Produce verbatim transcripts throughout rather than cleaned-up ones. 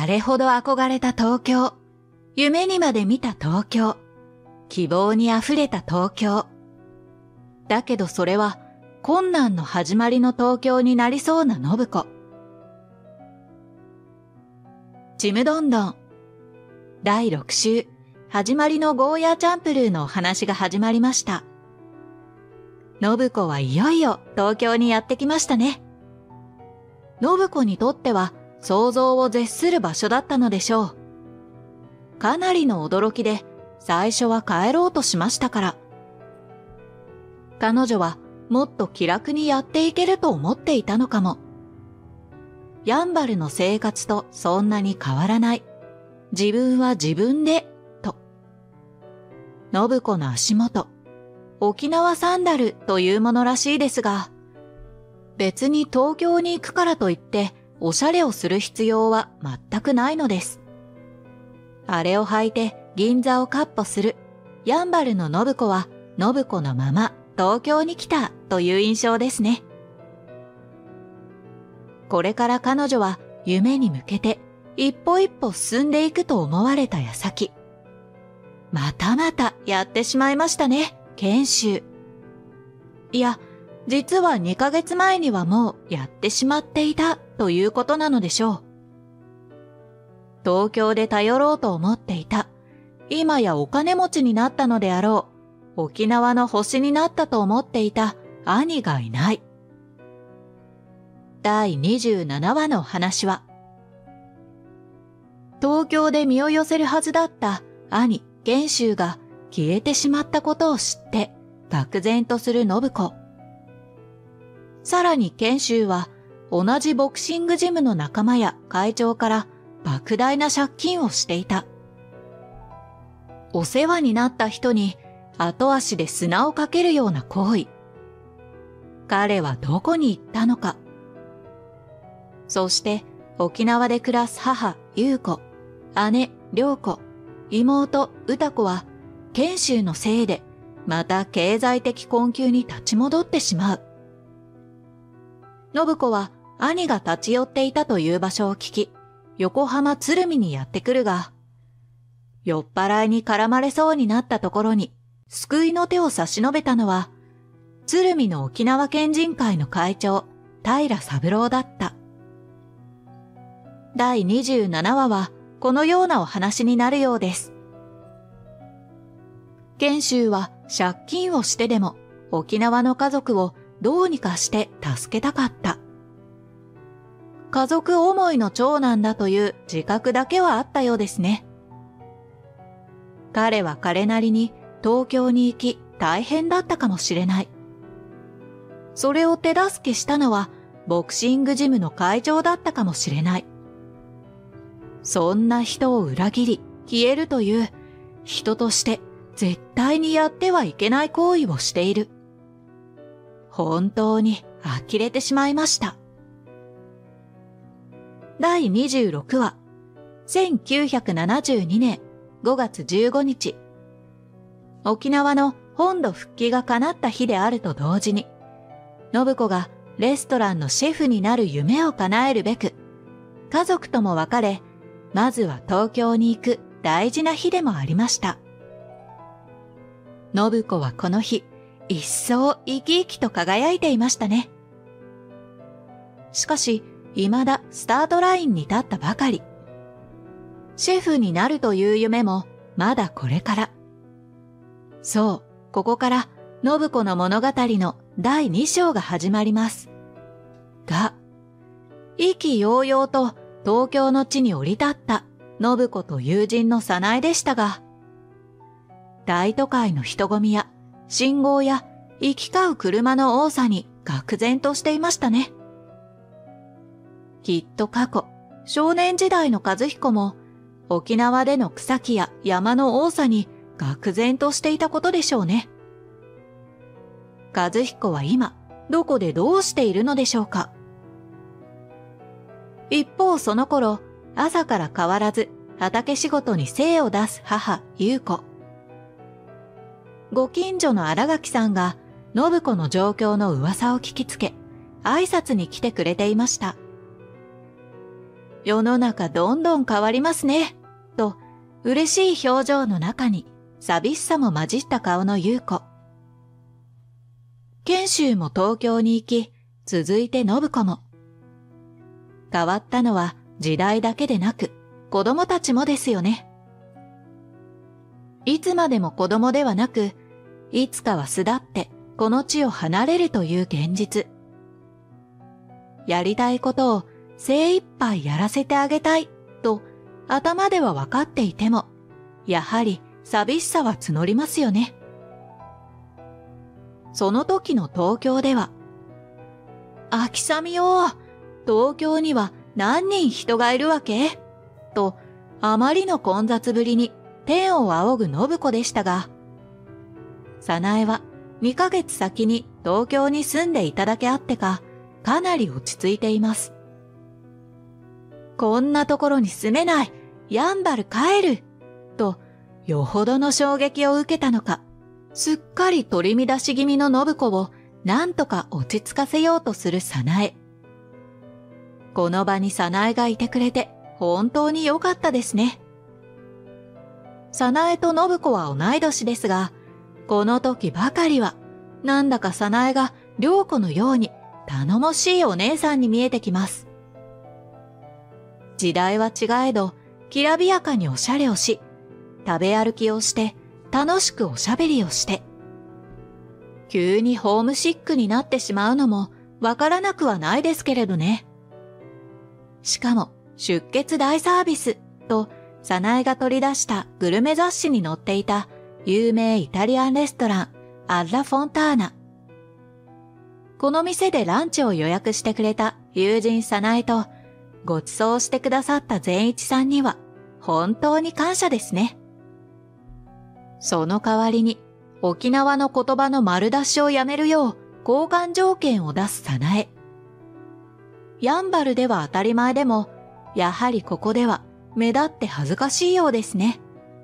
れほど憧れた東京、夢にまで見た東京、希望にあふれた東京。だけどそれは困難の始まりの東京になりそうな信子。ちむどんどん。だいろく週、始まりのゴーヤーチャンプルーのお話が始まりました。信子はいよいよ東京にやってきましたね。信子にとっては想像を絶する場所だったのでしょう。かなりの驚きで最初は帰ろうとしましたから。彼女はもっと気楽にやっていけると思っていたのかも。やんばるの生活とそんなに変わらない。自分は自分で、と。信子の足元、沖縄サンダルというものらしいですが、別に東京に行くからといっておしゃれをする必要は全くないのです。あれを履いて銀座をかっ歩するやんばるの信子は信子のまま東京に来たという印象ですね。これから彼女は夢に向けて一歩一歩進んでいくと思われた矢先、またまたやってしまいましたね、研修。いや、実はにかげつまえにはもうやってしまっていたということなのでしょう。東京で頼ろうと思っていた、今やお金持ちになったのであろう、沖縄の星になったと思っていた兄がいない。だいにじゅうななわの話は、東京で身を寄せるはずだった兄、賢秀が消えてしまったことを知って、愕然とする信子。さらに賢秀は、同じボクシングジムの仲間や会長から莫大な借金をしていた。お世話になった人に後足で砂をかけるような行為。彼はどこに行ったのか。そして沖縄で暮らす母、優子、姉、良子、妹、歌子は、賢秀のせいで、また経済的困窮に立ち戻ってしまう。信子は兄が立ち寄っていたという場所を聞き、横浜鶴見にやってくるが、酔っ払いに絡まれそうになったところに、救いの手を差し伸べたのは、鶴見の沖縄県人会の会長、平三郎だった。だいにじゅうななわは、このようなお話になるようです。賢秀は借金をしてでも沖縄の家族をどうにかして助けたかった。家族思いの長男だという自覚だけはあったようですね。彼は彼なりに東京に行き大変だったかもしれない。それを手助けしたのはボクシングジムの会長だったかもしれない。そんな人を裏切り消えるという人として絶対にやってはいけない行為をしている。本当に呆れてしまいました。だいにじゅうろくわ、せんきゅうひゃくななじゅうにねんごがつじゅうごにち。沖縄の本土復帰が叶った日であると同時に、信子がレストランのシェフになる夢を叶えるべく、家族とも別れ、まずは東京に行く大事な日でもありました。信子はこの日、一層生き生きと輝いていましたね。しかし、未だスタートラインに立ったばかり。シェフになるという夢もまだこれから。そう、ここから信子の物語のだいに章が始まります。が、意気揚々と東京の地に降り立った信子と友人の早苗でしたが、大都会の人混みや信号や行き交う車の多さに愕然としていましたね。きっと過去、少年時代の和彦も沖縄での草木や山の多さに愕然としていたことでしょうね。和彦は今、どこでどうしているのでしょうか。一方その頃、朝から変わらず畑仕事に精を出す母、優子。ご近所の新垣さんが信子の状況の噂を聞きつけ、挨拶に来てくれていました。 世の中どんどん変わりますね。と、嬉しい表情の中に寂しさも混じった顔の優子。賢秀も東京に行き、続いて信子も。変わったのは時代だけでなく、子供たちもですよね。いつまでも子供ではなく、いつかは巣立ってこの地を離れるという現実。やりたいことを精一杯やらせてあげたいと頭では分かっていても、やはり寂しさは募りますよね。その時の東京では、秋雨よ、東京には何人人がいるわけと、あまりの混雑ぶりに天を仰ぐ信子でしたが、早苗はにかげつ先に東京に住んでいただけあってか、かなり落ち着いています。こんなところに住めない、やんばる帰る、と、よほどの衝撃を受けたのか、すっかり取り乱し気味の信子をなんとか落ち着かせようとする早苗。この場に早苗がいてくれて本当に良かったですね。早苗と信子は同い年ですが、この時ばかりは、なんだか早苗が良子のように頼もしいお姉さんに見えてきます。時代は違えど、きらびやかにおしゃれをし、食べ歩きをして、楽しくおしゃべりをして、急にホームシックになってしまうのもわからなくはないですけれどね。しかも、出血大サービスと、早苗が取り出したグルメ雑誌に載っていた有名イタリアンレストラン、アッラ・フォンターナ。この店でランチを予約してくれた友人早苗と、ご馳走してくださった善一さんには、本当に感謝ですね。その代わりに、沖縄の言葉の丸出しをやめるよう交換条件を出す早苗。やんばるでは当たり前でも、やはりここでは目立って恥ずかしいようですね。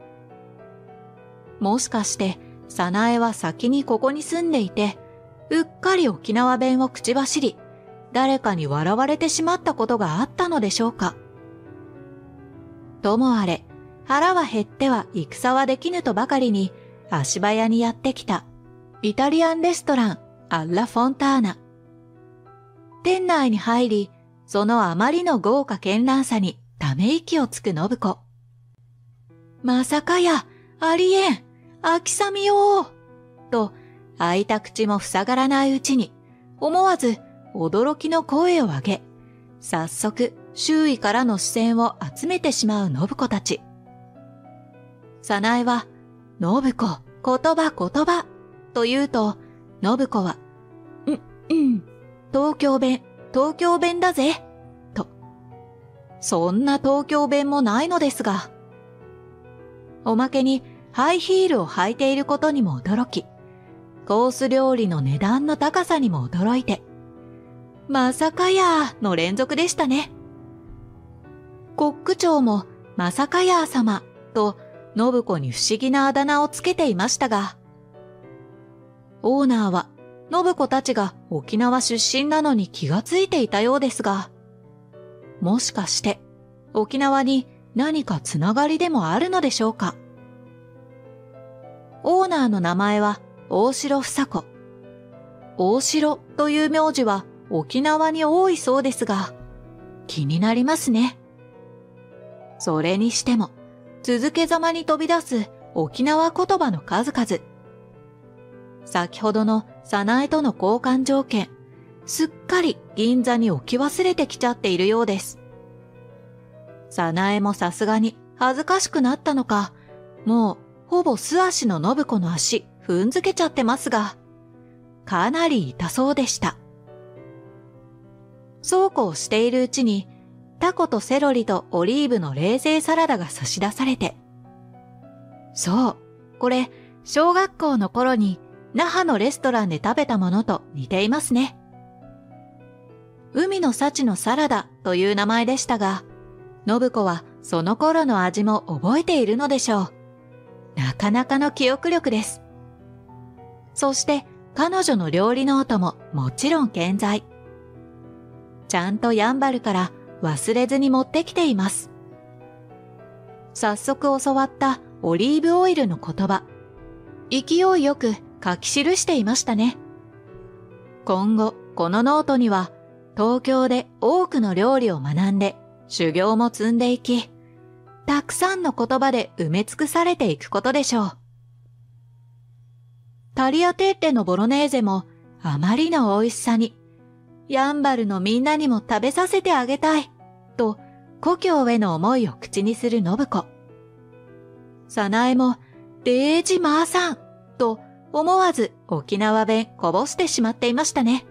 もしかして、早苗は先にここに住んでいて、うっかり沖縄弁を口走り、誰かに笑われてしまったことがあったのでしょうか。ともあれ、腹は減っては戦はできぬとばかりに足早にやってきたイタリアンレストランアッラ・フォンターナ。店内に入り、そのあまりの豪華絢爛さにため息をつく信子。まさかや、ありえん、秋雨よーと開いた口も塞がらないうちに思わず驚きの声を上げ、早速周囲からの視線を集めてしまう信子たち。早苗は、信子、言葉言葉、と言うと、信子は、ん、うん、東京弁、東京弁だぜ、と。そんな東京弁もないのですが。おまけに、ハイヒールを履いていることにも驚き、コース料理の値段の高さにも驚いて、まさかやーの連続でしたね。コック長も、まさかやー様、と、信子に不思議なあだ名をつけていましたが、オーナーは信子たちが沖縄出身なのに気がついていたようですが、もしかして沖縄に何かつながりでもあるのでしょうか。オーナーの名前は大城房子。大城という名字は沖縄に多いそうですが、気になりますね。それにしても、続けざまに飛び出す沖縄言葉の数々。先ほどの早苗との交換条件、すっかり銀座に置き忘れてきちゃっているようです。早苗もさすがに恥ずかしくなったのか、もうほぼ素足の信子の足踏んづけちゃってますが、かなり痛そうでした。そうこうしているうちに、タコとセロリとオリーブの冷製サラダが差し出されて。そう、これ、小学校の頃に那覇のレストランで食べたものと似ていますね。海の幸のサラダという名前でしたが、信子はその頃の味も覚えているのでしょう。なかなかの記憶力です。そして彼女の料理ノートももちろん健在。ちゃんとやんばるから忘れずに持ってきています。早速教わったオリーブオイルの言葉、勢いよく書き記していましたね。今後、このノートには、東京で多くの料理を学んで、修行も積んでいき、たくさんの言葉で埋め尽くされていくことでしょう。タリアテッレのボロネーゼも、あまりの美味しさに、やんばるのみんなにも食べさせてあげたい、と、故郷への思いを口にする信子。早苗も、デージマーさん、と思わず沖縄弁こぼしてしまっていましたね。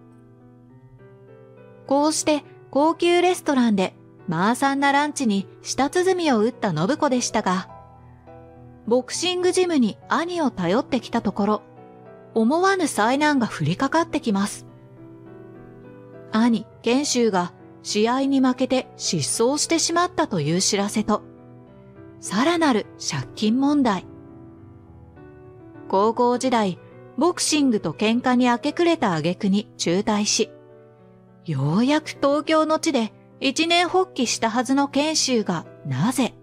こうして高級レストランでマーサンなランチに舌鼓を打った信子でしたが、ボクシングジムに兄を頼ってきたところ、思わぬ災難が降りかかってきます。兄、賢秀が試合に負けて失踪してしまったという知らせと、さらなる借金問題。高校時代、ボクシングと喧嘩に明け暮れた挙句に中退し、ようやく東京の地で一年発起したはずの賢秀がなぜ？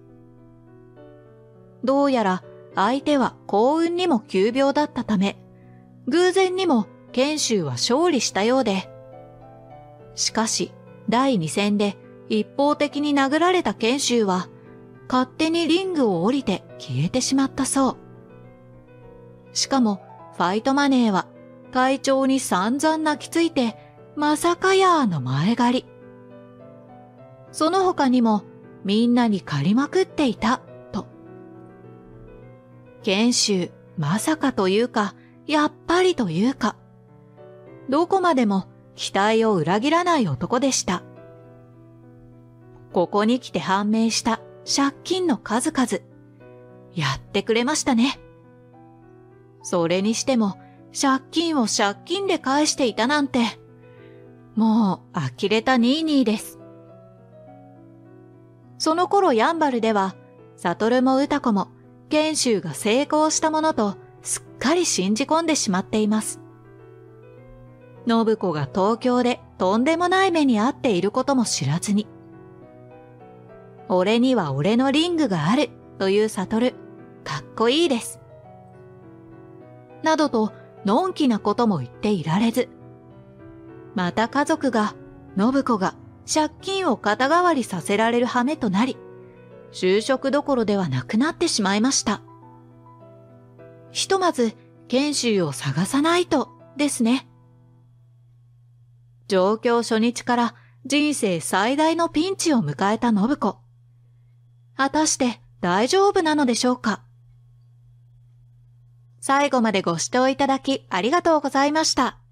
どうやら相手は幸運にも急病だったため、偶然にも賢秀は勝利したようで、しかし第二戦で一方的に殴られた賢秀は、勝手にリングを降りて消えてしまったそう。しかも、ファイトマネーは、会長に散々泣きついて、まさかやーの前借り。その他にも、みんなに借りまくっていた、と。賢秀、まさかというか、やっぱりというか、どこまでも期待を裏切らない男でした。ここに来て判明した借金の数々。やってくれましたね。それにしても、借金を借金で返していたなんて、もう呆れたニーニーです。その頃やんばるでは、悟も歌子も、賢秀が成功したものと、すっかり信じ込んでしまっています。信子が東京でとんでもない目に遭っていることも知らずに、俺には俺のリングがある、という悟、かっこいいです。などと、のんきなことも言っていられず。また家族が、信子が借金を肩代わりさせられる羽目となり、就職どころではなくなってしまいました。ひとまず、賢秀を探さないと、ですね。上京初日から人生最大のピンチを迎えた信子。果たして大丈夫なのでしょうか。最後までご視聴いただきありがとうございました。